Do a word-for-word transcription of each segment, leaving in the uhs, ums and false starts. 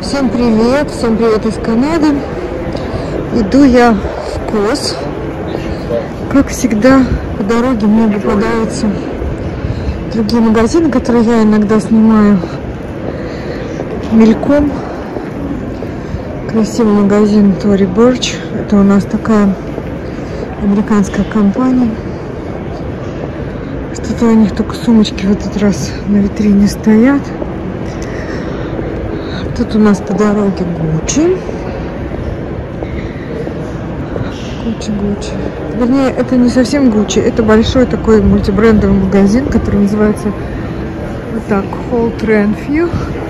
Всем привет, всем привет из Канады. Иду я в Кос. Как всегда, по дороге мне попадаются другие магазины, которые я иногда снимаю мельком. Красивый магазин Tory Burch. Это у нас такая американская компания. Что-то у них только сумочки в этот раз на витрине стоят. Тут у нас по дороге Gucci. Gucci, Gucci. Вернее, это не совсем Gucci. Это большой такой мультибрендовый магазин, который называется вот так, Holt Renfrew.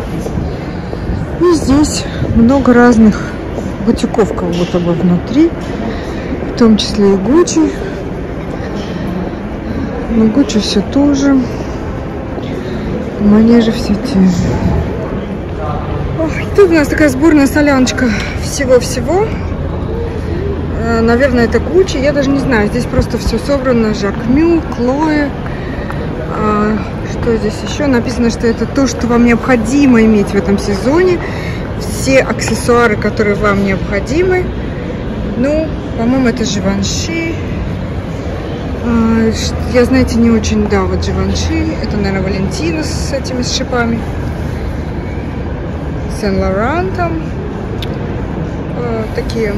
И здесь много разных бутиков как будто бы внутри. В том числе и Gucci. Но Gucci все тоже. Манежи все те же. Ой, тут у нас такая сборная соляночка всего-всего. Наверное, это Gucci. Я даже не знаю. Здесь просто все собрано. Жакмю, Chloe. А, что здесь еще? Написано, что это то, что вам необходимо иметь в этом сезоне. Все аксессуары, которые вам необходимы. Ну, по-моему, это Givenchy. А, я, знаете, не очень... Да, вот Givenchy. Это, наверное, Валентина с этими с шипами. Сен-Лоран там. А, такие...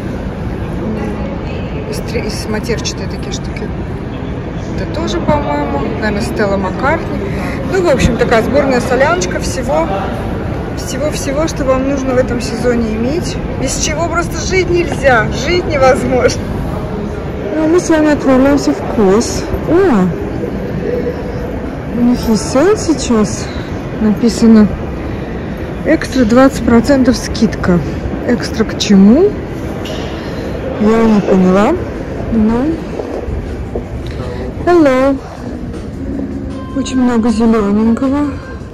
Из матерчатые такие штуки. Это тоже, по-моему, наверное, Стелла Маккартни. Ну, в общем, такая сборная соляночка всего, всего-всего, что вам нужно в этом сезоне иметь. Без чего просто жить нельзя, жить невозможно. Ну, мы с вами отправляемся в Кос. О, у них есть сейл сейчас. Написано экстра двадцать процентов скидка. Экстра к чему? Я не поняла. Но... Hello. Очень много зелененького.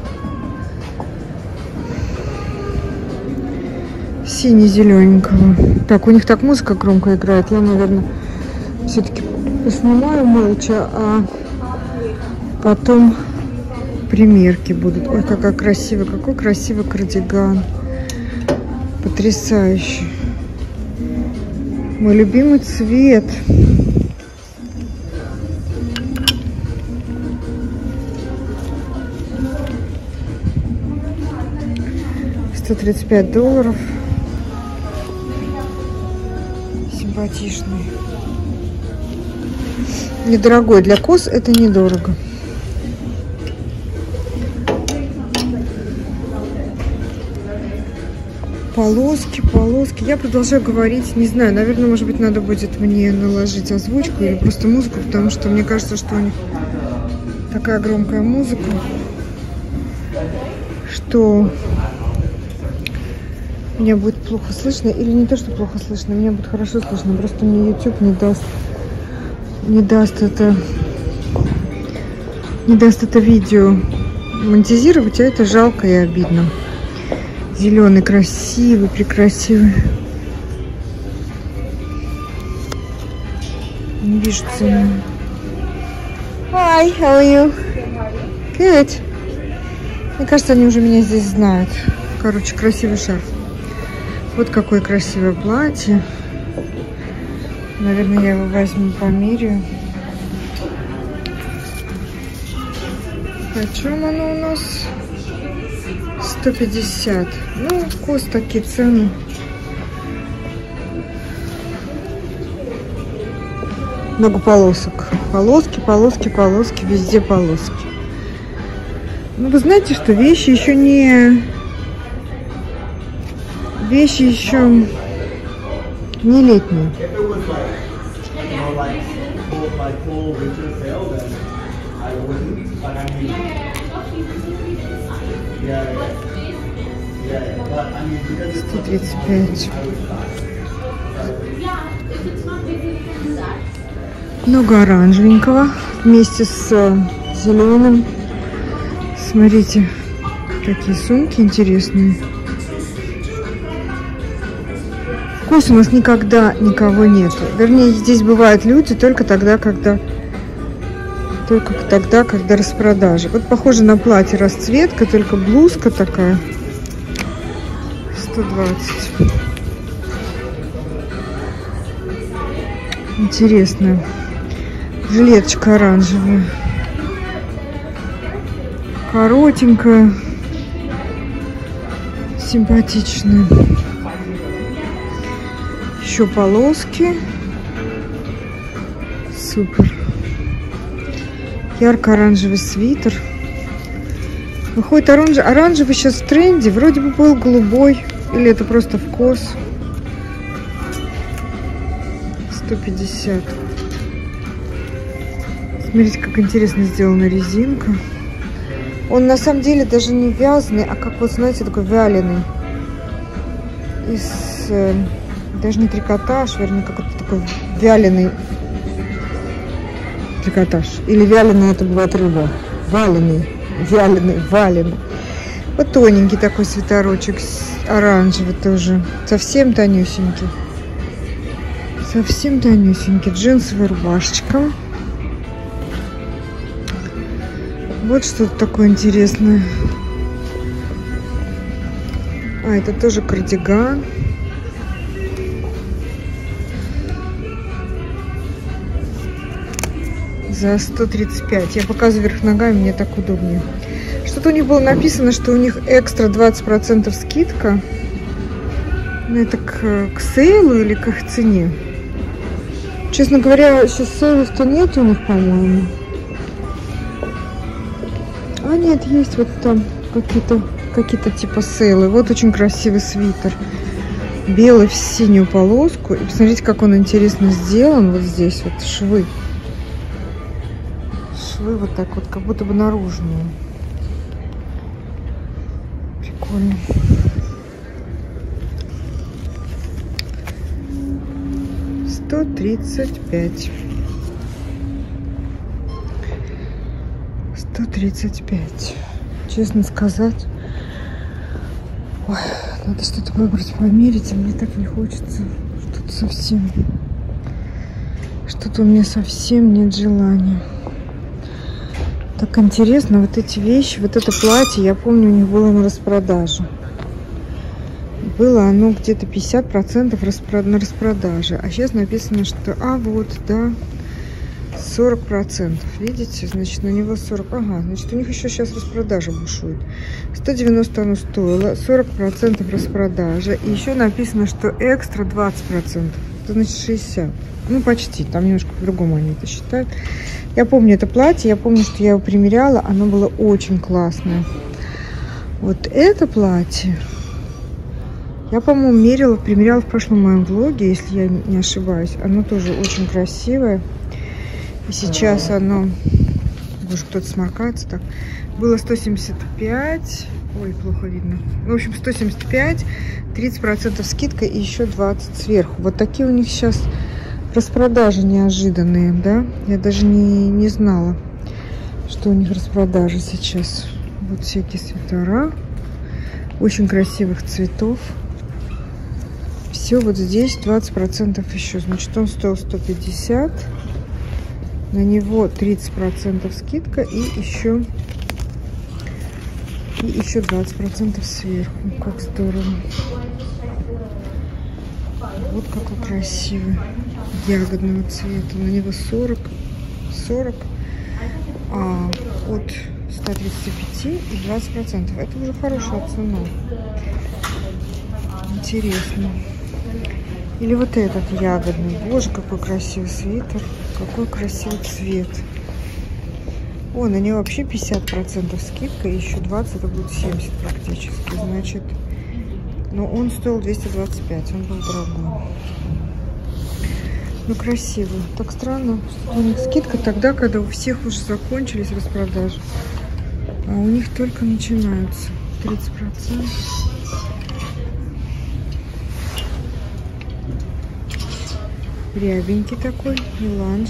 Сине-зелененького. Так, у них так музыка громко играет. Я, наверное, все-таки поснимаю молча, а потом примерки будут. Ой, какая красивая. Какой красивый кардиган. Потрясающий. Мой любимый цвет. сто тридцать пять долларов. Симпатичный. Недорогой. Для Кос это недорого. Полоски, полоски. Я продолжаю говорить. Не знаю, наверное, может быть, надо будет мне наложить озвучку или просто музыку, потому что мне кажется, что у них такая громкая музыка, что меня будет плохо слышно. Или не то, что плохо слышно, меня будет хорошо слышно. Просто мне YouTube не даст, не даст это, не даст это видео монетизировать, а это жалко и обидно. Зеленый, красивый, прекрасивый. Не вижу цену. Hi, how are you? Good. Мне кажется, они уже меня здесь знают. Короче, красивый шарф. Вот какое красивое платье. Наверное, я его возьму, померяю. Почем оно у нас? сто пятьдесят. Ну, Кос такие цены. Много полосок. Полоски, полоски, полоски. Везде полоски. Ну, вы знаете, что вещи еще не... Вещи еще не летние. сто тридцать пять. Много оранжевенького вместе с зеленым. Смотрите, какие сумки интересные. В Кос у нас никогда никого нету. Вернее, здесь бывают люди только тогда, когда только тогда, когда распродажа. Вот похоже на платье расцветка, только блузка такая. сто двадцать. Интересно. Жилеточка оранжевая. Коротенькая. Симпатичная. Еще полоски. Супер. Ярко-оранжевый свитер. Выходит оранж... оранжевый сейчас в тренде. Вроде бы был голубой. Или это просто вкус. сто пятьдесят. Смотрите, как интересно сделана резинка. Он на самом деле даже не вязаный, а как вот, знаете, такой вяленый. Из, э, даже не трикотаж, вернее, какой-то такой вяленый трикотаж. Или вяленый, это бывает рыба. Валеный, вяленый, валеный. Вот тоненький такой свитерочек, оранжевый тоже. Совсем тонюсенький. Совсем тонюсенький. Джинсовая рубашечка. Вот что-то такое интересное. А, это тоже кардиган. За сто тридцать пять. Я показываю вверх ногами, мне так удобнее. Что-то у них было написано, что у них экстра двадцать процентов скидка. Ну, это к, к сейлу или к их цене. Честно говоря, сейчас сейлов-то нет у них, по-моему. А нет, есть вот там какие-то какие-то типа сейлы. Вот очень красивый свитер. Белый в синюю полоску. И посмотрите, как он интересно сделан. Вот здесь вот швы. Швы вот так вот, как будто бы наружные. Прикольно. сто тридцать пять. сто тридцать пять. Честно сказать, ой, надо что-то выбрать, померить, а мне так не хочется. Что-то совсем, что-то у меня совсем нет желания. Так интересно, вот эти вещи, вот это платье, я помню, у них было на распродаже. Было оно где-то пятьдесят процентов на распродаже. А сейчас написано, что, а вот, да, сорок процентов. Видите? Значит, на него сорок. Ага, значит, у них еще сейчас распродажа бушует. сто девяносто оно стоило. сорок процентов распродажа. И еще написано, что экстра двадцать процентов. Это значит шестьдесят. Ну, почти. Там немножко по-другому они это считают. Я помню это платье. Я помню, что я его примеряла. Оно было очень классное. Вот это платье я, по-моему, мерила, примеряла в прошлом моем влоге, если я не ошибаюсь. Оно тоже очень красивое. И сейчас оно... Боже, кто-то сморкается так. Было сто семьдесят пять. Ой, плохо видно. В общем, сто семьдесят пять. тридцать процентов скидка и еще двадцать сверху. Вот такие у них сейчас распродажи неожиданные, да? Я даже не, не знала, что у них распродажи сейчас. Вот всякие свитера. Очень красивых цветов. Все вот здесь двадцать процентов еще. Значит, он стоил сто пятьдесят. На него тридцать процентов скидка и еще и еще двадцать процентов сверху. Как здорово. Вот какой красивый. Ягодного цвета. На него сорок. сорок. А от ста тридцати пяти и двадцать процентов. Это уже хорошая цена. Интересно. Или вот этот ягодный. Боже, какой красивый свитер. Какой красивый цвет. О, на него вообще пятьдесят процентов скидка. И еще двадцать, это будет семьдесят практически. Значит, но он стоил двести двадцать пять. Он был дорогой. Ну, красивый. Так странно, что у них скидка тогда, когда у всех уже закончились распродажи. А у них только начинаются. тридцать процентов. Рябенький такой, меланж.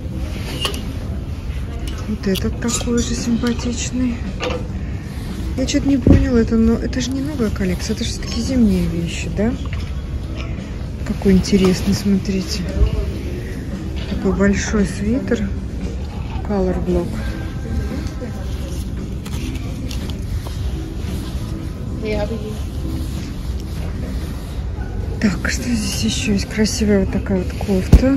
Вот этот такой же симпатичный. Я что-то не поняла, это, но это же не новая коллекция, это же все-таки зимние вещи, да? Какой интересный, смотрите. Такой большой свитер. Color Block. Так, что здесь еще есть? Красивая вот такая вот кофта.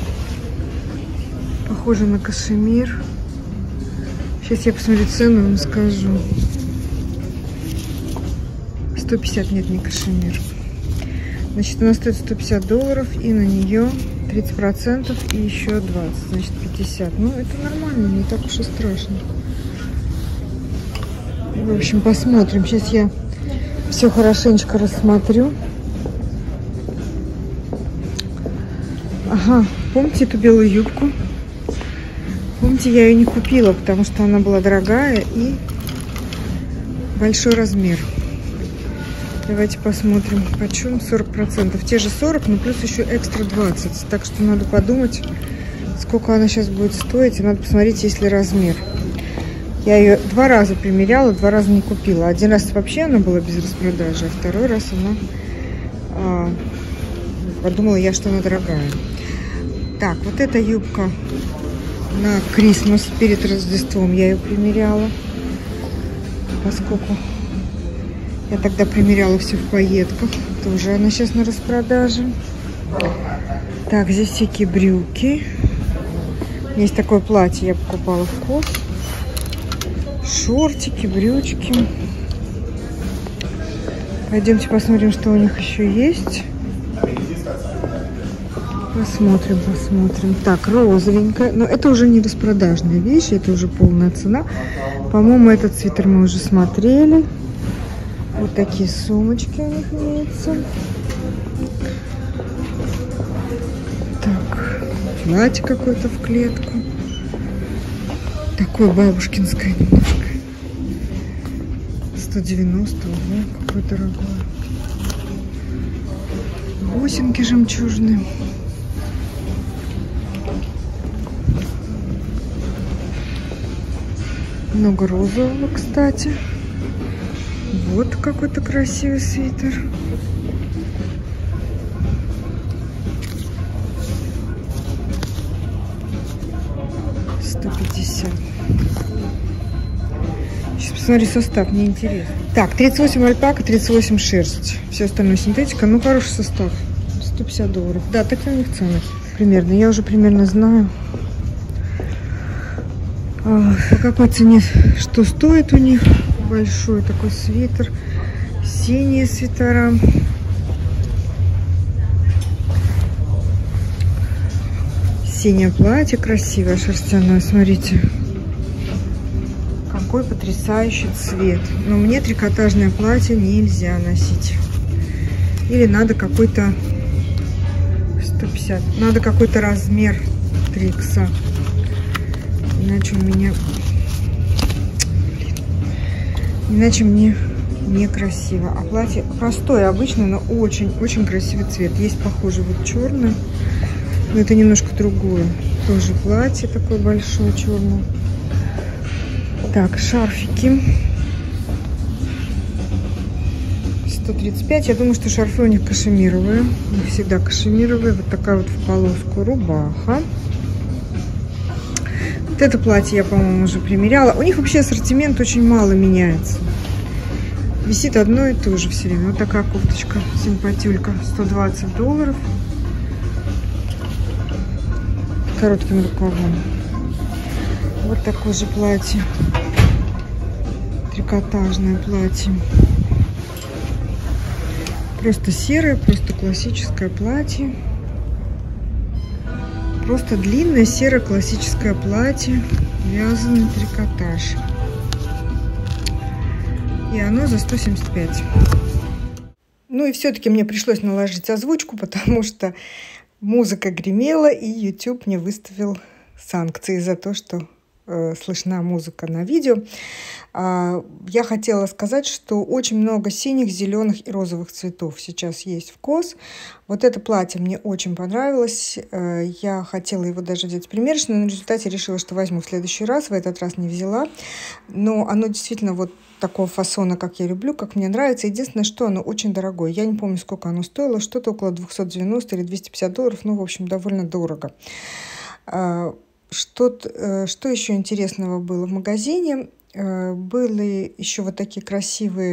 Похожа на кашемир. Сейчас я посмотрю цену и вам скажу. сто пятьдесят, нет, не кашемир. Значит, она стоит сто пятьдесят долларов, и на нее тридцать процентов и еще двадцать, значит пятьдесят. Ну, это нормально, не так уж и страшно. В общем, посмотрим. Сейчас я все хорошенечко рассмотрю. Ага, помните эту белую юбку? Помните, я ее не купила, потому что она была дорогая и большой размер. Давайте посмотрим, почем. Сорок процентов. Те же сорок, но плюс еще экстра двадцать. Так что надо подумать, сколько она сейчас будет стоить. И надо посмотреть, есть ли размер. Я ее два раза примеряла, два раза не купила. Один раз вообще она была без распродажи, а второй раз она... А, подумала я, что она дорогая. Так, вот эта юбка на Крисмас перед Рождеством я ее примеряла. Поскольку... Я тогда примеряла все в пайетках. Тоже она сейчас на распродаже. Так, здесь всякие брюки. Есть такое платье, я покупала в Кос. Шортики, брючки. Пойдемте посмотрим, что у них еще есть. Посмотрим, посмотрим. Так, розовенькая. Но это уже не распродажная вещь, это уже полная цена. По-моему, этот свитер мы уже смотрели. Вот такие сумочки у них имеются. Так, платье какое-то в клетку. Такое бабушкинское немножко. сто девяносто, ого, какое дорогое. Бусинки жемчужные. Много розового, кстати. Вот какой-то красивый свитер. сто пятьдесят. Сейчас посмотрю состав, мне интересно. Так, тридцать восемь альпака, тридцать восемь шерсть. Все остальное синтетика. Ну, хороший состав. сто пятьдесят долларов. Да, такие у них цены. Примерно. Я уже примерно знаю, по какой цене что стоит у них. Большой такой свитер. Синие свитера. Синее платье красивое, шерстяное. Смотрите. Какой потрясающий цвет. Но мне трикотажное платье нельзя носить. Или надо какой-то... сто пятьдесят. Надо какой-то размер три икс. Иначе у меня... Иначе мне некрасиво. А платье простое, обычное, но очень-очень красивый цвет. Есть похожий вот черный, но это немножко другое. Тоже платье такое большое, черное. Так, шарфики. сто тридцать пять. Я думаю, что шарфы у них кашемировые. У них всегда кашемировые. Вот такая вот в полоску рубаха. Вот это платье я, по-моему, уже примеряла. У них вообще ассортимент очень мало меняется. Висит одно и то же все время. Вот такая кофточка, симпатюлька, сто двадцать долларов. Коротким рукавом. Вот такое же платье. Трикотажное платье. Просто серое, просто классическое платье. Просто длинное серое классическое платье, вязаный трикотаж. И оно за сто семьдесят пять. Ну и все-таки мне пришлось наложить озвучку, потому что музыка гремела, и YouTube мне выставил санкции за то, что э, слышна музыка на видео. А, я хотела сказать, что очень много синих, зеленых и розовых цветов сейчас есть в Кос. Вот это платье мне очень понравилось. Э, я хотела его даже взять примерочно, но в результате решила, что возьму в следующий раз. В этот раз не взяла. Но оно действительно вот такого фасона, как я люблю, как мне нравится. Единственное, что оно очень дорогое. Я не помню, сколько оно стоило. Что-то около двухсот девяноста или двухсот пятидесяти долларов. Ну, в общем, довольно дорого. Что, что еще интересного было в магазине? Были еще вот такие красивые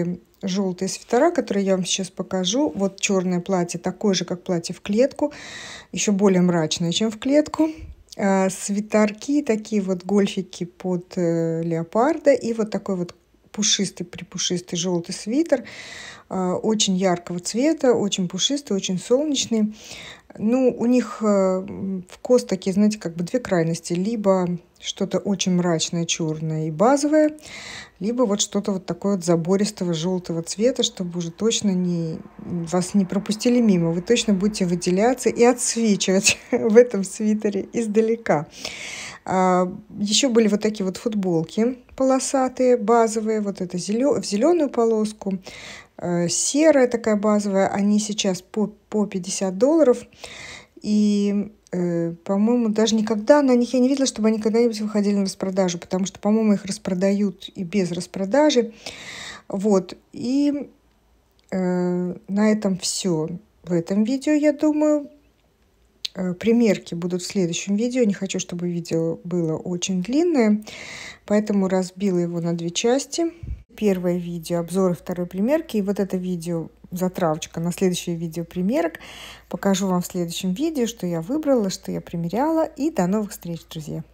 желтые свитера, которые я вам сейчас покажу. Вот черное платье, такое же, как платье в клетку, еще более мрачное, чем в клетку. А, свитерки, такие вот гольфики под э, леопарда, и вот такой вот пушистый, припушистый желтый свитер, э, очень яркого цвета, очень пушистый, очень солнечный. Ну, у них э, вкус такие, знаете, как бы две крайности. Либо что-то очень мрачное, черное и базовое, либо вот что-то вот такое вот забористого желтого цвета, чтобы уже точно не, вас не пропустили мимо. Вы точно будете выделяться и отсвечивать в этом свитере издалека. А, еще были вот такие вот футболки полосатые, базовые, вот это зелё... в зеленую полоску, э, серая такая базовая, они сейчас по, по пятьдесят долларов, и, э, по-моему, даже никогда на них я не видела, чтобы они когда-нибудь выходили на распродажу, потому что, по-моему, их распродают и без распродажи, вот, и э, на этом все в этом видео, я думаю. Примерки будут в следующем видео. Не хочу, чтобы видео было очень длинное, поэтому разбила его на две части. Первое видео обзоры второй примерки, и вот это видео затравочка на следующее видео примерок. Покажу вам в следующем видео, что я выбрала, что я примеряла. И до новых встреч, друзья!